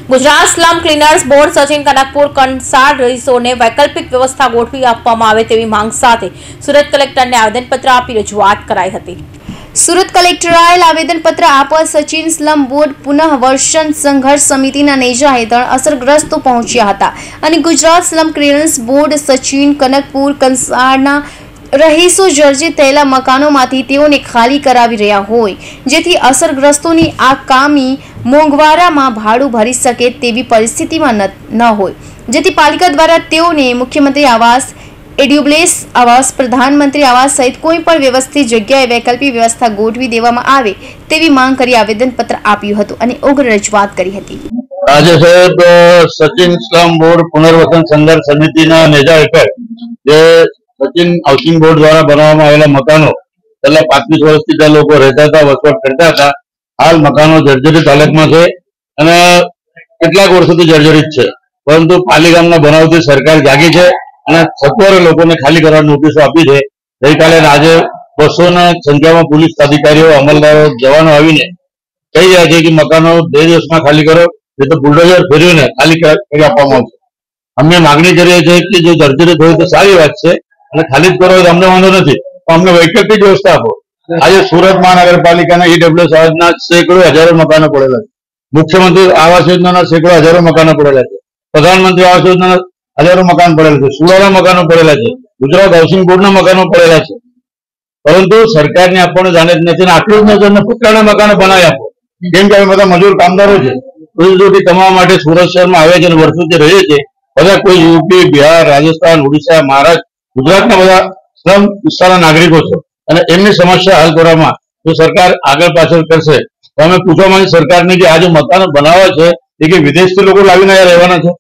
Gujarat slum cleaners board Sachin Kanakpur Kansar રહીશોને વૈકલ્પિક વ્યવસ્થા ગોઠવી આપવામાં આવે તેવી માંગ સાથે સુરત કલેક્ટરને આવેદનપત્ર આપી રજૂઆત કરાઈ હતી। સુરત કલેક્ટરે આવેદનપત્ર આપવા સચિન સ્લમ બોર્ડ પુનઃવર્ષન સંઘર્ષ સમિતિના નેજા હેઠળ અસરગ્રસ્તો પહોંચ્યા હતા અને Gujarat slum cleaners board Sachin Kanakpur કંસારના રહીશો જર્જરિત થયેલા મકાનોમાંથી તેઓને ખાલી કરાવી રહ્યા હોય જેથી અસરગ્રસ્તોની આગામી મોંઘવારામાં ભાડું ભરી શકે તેવી પરિસ્થિતિમાં ન હોય જેથી પાલિકા દ્વારા તેઓને મુખ્યમંત્રી આવાસ, એડ્યુબ્લેસ આવાસ, પ્રધાનમંત્રી આવાસ સહિત કોઈ પણ વ્યવસ્થિત જગ્યાએ વૈકલ્પિક વ્યવસ્થા ગોઠવી દેવામાં આવે તેવી માંગ કરી આવેદનપત્ર આપ્યું હતું અને ઉગ્ર રજૂઆત કરી હતી। આજે સાહેબ સચિન સ્લમ બોર્ડ પુનર્વસન સંઘર્ષ સમિતિના નેજા હેઠળ જે સચિન હાઉસિંગ બોર્ડ દ્વારા બનાવવામાં આવેલા મકાનો છેલ્લા 25 વર્ષથી ત્યાં લોકો રહેતા હતા, વસવાટ કરતા હતા। હાલ મકાનો જર્જરિત હાલતમાં છે અને કેટલાક વર્ષોથી જર્જરિત છે, પરંતુ પાલિકાના બનાવતી સરકાર જાગી છે અને સત્વરે લોકોને ખાલી કરવાની નોટિસો આપી છે। ગઈકાલે આજે 200 ની સંખ્યામાં પોલીસ અધિકારીઓ, અમલદારો, જવાનો આવીને કહી રહ્યા છે કે મકાનો 2 દિવસમાં ખાલી કરો, એ તો બુલડોઝર ફેરવીને ખાલી કરી આપવામાં આવશે। અમે માગણી કરીએ છીએ કે જો જર્જરિત હોય તો સારી વાત છે અને ખાલી જ કરો તો અમને વાંધો નથી, તો અમને વૈકલ્પિક વ્યવસ્થા આપો। આજે સુરત મહાનગરપાલિકાના ઈડબ્લ્યુએસ આવાસના સેંકડો હજારો મકાનો પડેલા છે, મુખ્યમંત્રી આવાસ યોજનાના સેંકડો હજારો મકાનો પડેલા છે, પ્રધાનમંત્રી આવાસ યોજનાના હજારો મકાન પડેલા છે, સુડાના મકાનો પડેલા છે, ગુજરાત હાઉસિંગ બોર્ડના મકાનો પડેલા છે, પરંતુ સરકારને આપણને જાણે જ નથી। આટલું જ નથી, પુતળાના મકાનો બનાવી આપો, કેમ કે બધા મજૂર કામદારો છે, રોજીરોટી કમાવા માટે સુરત શહેરમાં આવે છે અને વર્ષોથી રહે છે। બધા કોઈ યુપી, બિહાર, રાજસ્થાન, ઓડિશા, મહારાષ્ટ્ર, ગુજરાતના બધા સ્લમ વિસ્તારના નાગરિકો છે અને એમની સમસ્યા હલ કરવામાં જો સરકાર આગળ પાછળ કરશે તો અમે પૂછવા માંગીએ સરકારને કે આ જે મકાનો બનાવવા છે એ કે વિદેશથી લોકો લાવીને અહીંયા રહેવાના છે?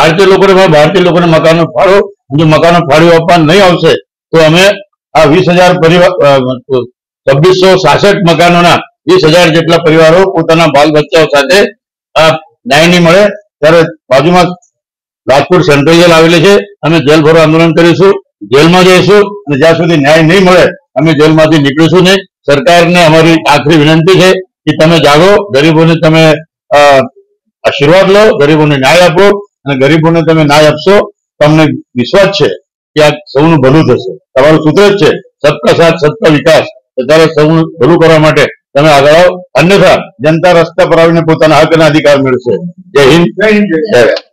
ભારતીય લોકોને મકાનો ફાળો, જો મકાનો ફાળવી આપવા નહીં આવશે તો અમે આ 20,000 પરિવાર 2666 મકાનોના 20,000 જેટલા પરિવારો પોતાના બાલ બચ્ચાઓ સાથે ન્યાય નહીં મળે ત્યારે બાજુમાં રાજકોટ સેન્ટ્રલ જેલ આવેલી છે, અમે જેલ ભરો આંદોલન કરીશું, જેલમાં જઈશું અને જ્યાં સુધી ન્યાય નહીં મળે અમે જેલમાંથી નીકળીશું નહીં। સરકારને અમારી આખરી વિનંતી છે કે તમે જાગો, ગરીબોને તમે આશીર્વાદ લો, ગરીબોને ન્યાય આપો અને ગરીબોને તમે ન્યાય આપશો તો અમને વિશ્વાસ છે કે આ સૌનું ભલું થશે। તમારું સૂત્ર જ છે સબકા સાથ સબકા વિકાસ, ત્યારે સૌનું ભલું કરવા માટે તમે આગળ આવો, અન્યથા જનતા રસ્તા પર આવીને પોતાના હક અને અધિકાર મેળવશે। જય હિન્દ, જય ભારત।